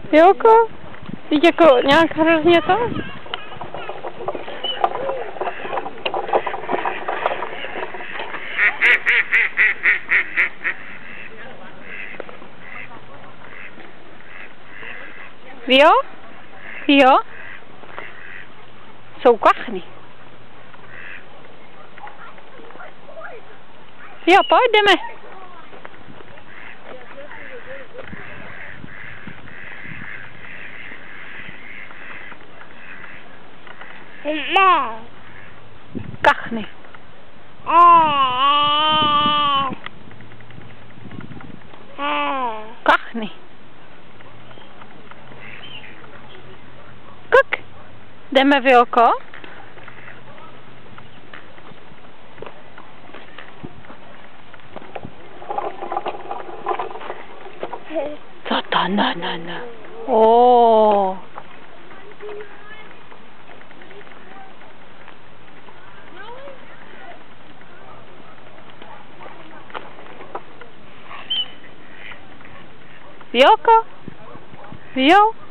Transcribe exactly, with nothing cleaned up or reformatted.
Joko? Teď jako nějak hrozně to? Jo? Jo? Jsou kachny. Jo, pojďme. Kachny. Kachny. Kuk. Jdeme, Vilko? Co to? No, no, no. Oh. Vilko? Jo?